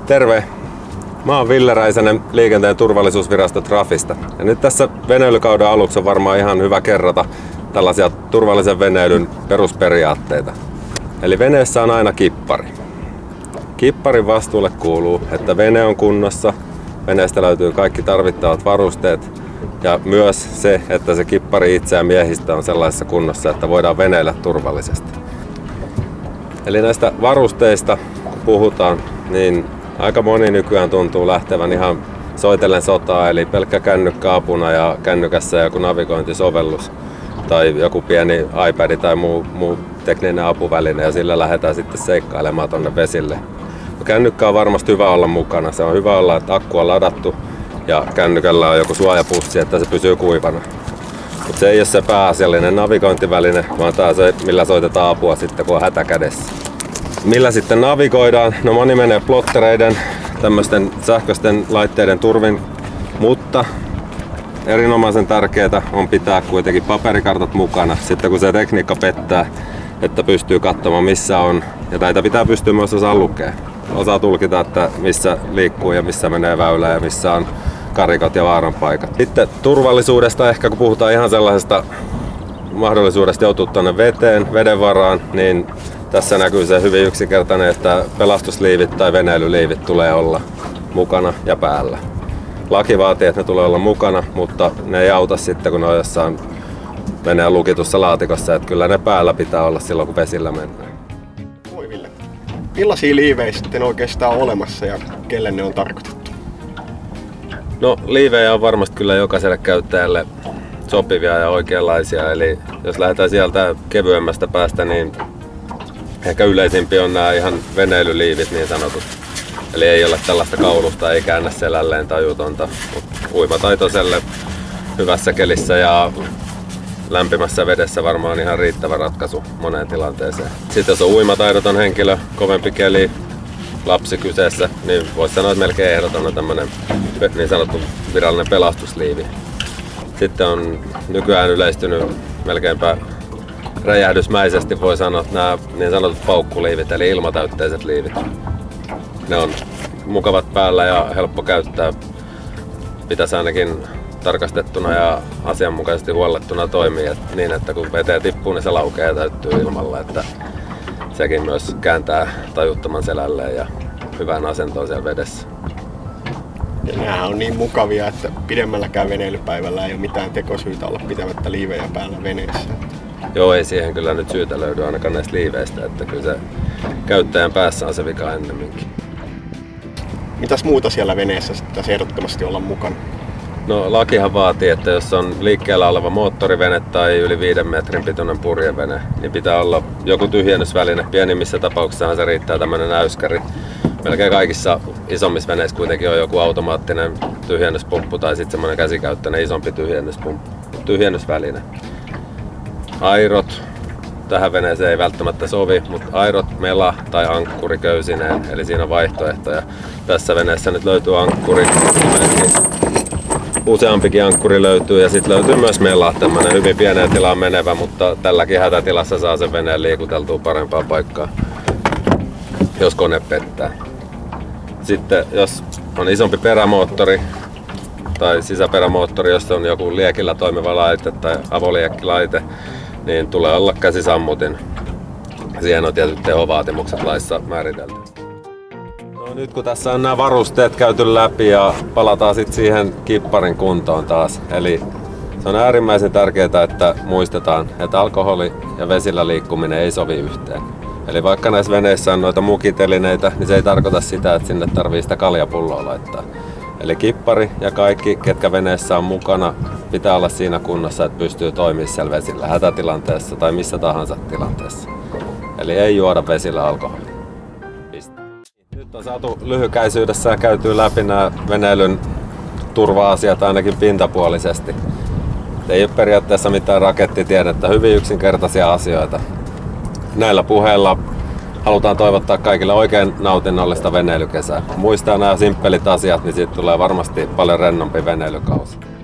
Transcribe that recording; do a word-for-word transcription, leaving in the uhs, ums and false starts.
Terve! Mä oon Ville Räisänen liikenteen turvallisuusvirasto Trafista. Ja nyt tässä veneilykauden aluksi on varmaan ihan hyvä kerrata tällaisia turvallisen veneilyn perusperiaatteita. Eli veneessä on aina kippari. Kipparin vastuulle kuuluu, että vene on kunnossa, veneestä löytyy kaikki tarvittavat varusteet ja myös se, että se kippari itse ja miehistä on sellaisessa kunnossa, että voidaan veneillä turvallisesti. Eli näistä varusteista kun puhutaan, niin aika moni nykyään tuntuu lähtevän ihan soitellen sotaa, eli pelkkä kännykkä apuna ja kännykässä joku navigointisovellus tai joku pieni iPad tai muu, muu tekninen apuväline ja sillä lähdetään sitten seikkailemaan tonne vesille. Kännykkä on varmasti hyvä olla mukana. Se on hyvä olla, että akku on ladattu ja kännykällä on joku suojapussi, että se pysyy kuivana. Mutta se ei ole se pääasiallinen navigointiväline, vaan tämä on se, millä soitetaan apua sitten, kun on hätä kädessä. Millä sitten navigoidaan? No moni menee plottereiden, tämmöisten sähköisten laitteiden turvin, mutta erinomaisen tärkeää on pitää kuitenkin paperikartat mukana, sitten kun se tekniikka pettää, että pystyy katsomaan missä on, ja näitä pitää pystyä myös osaa lukea. Osaa tulkita, että missä liikkuu ja missä menee väylä ja missä on karikot ja vaaranpaikat. Sitten turvallisuudesta ehkä kun puhutaan ihan sellaisesta mahdollisuudesta joutua tuonne veteen, veden varaan, niin tässä näkyy se hyvin yksinkertainen, että pelastusliivit tai veneilyliivit tulee olla mukana ja päällä. Laki vaatii, että ne tulee olla mukana, mutta ne ei auta sitten, kun ne on jossain veneen lukitussa laatikossa, että kyllä ne päällä pitää olla silloin, kun vesillä mennään. Moi Ville. Millaisia liivejä sitten oikeastaan on olemassa ja kelle ne on tarkoitettu? No liivejä on varmasti kyllä jokaiselle käyttäjälle sopivia ja oikeanlaisia, eli jos lähdetään sieltä kevyemmästä päästä, niin ehkä yleisimpiä on nämä ihan veneilyliivit niin sanotut. Eli ei ole tällaista kaulusta, ei käännä selälleen tajutonta, mutta uimataitoiselle hyvässä kelissä ja lämpimässä vedessä varmaan ihan riittävä ratkaisu moneen tilanteeseen. Sitten jos on uimataidoton henkilö, kovempi keli, lapsi kyseessä, niin voisi sanoa, että melkein ehdoton on tämmöinen niin sanottu virallinen pelastusliivi. Sitten on nykyään yleistynyt melkeinpä räjähdysmäisesti voi sanoa, että nämä niin sanotut paukkuliivit eli ilmatäytteiset liivit. Ne on mukavat päällä ja helppo käyttää. Pitäisi ainakin tarkastettuna ja asianmukaisesti huollettuna toimii että niin, että kun veteen tippuu, niin se laukeaa ja täyttyy ilmalla. Että sekin myös kääntää tajuttoman selälleen ja hyvään asentoon siellä vedessä. Ja nämähän on niin mukavia, että pidemmälläkään veneilypäivällä ei ole mitään tekosyytä olla pitämättä liivejä päällä veneessä. Joo, ei siihen kyllä nyt syytä löydy ainakaan näistä liiveistä, että kyllä se käyttäjän päässä on se vika ennemminkin. Mitäs muuta siellä veneessä pitäisi ehdottomasti olla mukana? No lakihan vaatii, että jos on liikkeellä oleva moottorivene tai yli viiden metrin pituinen purjevene, niin pitää olla joku tyhjennysväline. Pienimmissä tapauksissa se riittää tämmöinen äyskäri. Melkein kaikissa isommissa veneissä kuitenkin on joku automaattinen tyhjennyspumppu tai sitten semmoinen käsikäyttöinen isompi tyhjennyspumppu, tyhjennysväline. Airot. Tähän veneeseen ei välttämättä sovi, mutta airot, mela tai ankkuri köysineen, eli siinä on vaihtoehtoja. Tässä veneessä nyt löytyy ankkuri, useampikin ankkuri löytyy ja sitten löytyy myös mela, tämmöinen hyvin pieneen tilaan menevä, mutta tälläkin hätätilassa saa sen veneen liikuteltua parempaan paikkaan, jos kone pettää. Sitten jos on isompi perämoottori tai sisäperämoottori, jos on joku liekillä toimiva laite tai avoliekkilaite, niin tulee olla käsisammutin. Siihen on tietysti tehovaatimukset laissa määritelty. No, nyt kun tässä on nämä varusteet käyty läpi ja palataan sitten siihen kipparin kuntoon taas. Eli se on äärimmäisen tärkeää, että muistetaan, että alkoholi ja vesillä liikkuminen ei sovi yhteen. Eli vaikka näissä veneissä on noita mukitelineitä, niin se ei tarkoita sitä, että sinne tarvii sitä kaljapulloa laittaa. Eli kippari ja kaikki, ketkä veneessä on mukana, pitää olla siinä kunnossa, että pystyy toimimaan siellä vesillä hätätilanteessa tai missä tahansa tilanteessa. Eli ei juoda vesillä alkoholia. Piste. Nyt on saatu lyhykäisyydessä käytyä läpi nämä veneilyn turva-asiat ainakin pintapuolisesti. Ei ole periaatteessa mitään rakettitiedettä, hyvin yksinkertaisia asioita. Näillä puheilla halutaan toivottaa kaikille oikein nautinnollista veneilykesää. Muistaa nämä simppelit asiat, niin siitä tulee varmasti paljon rennompi veneilykausi.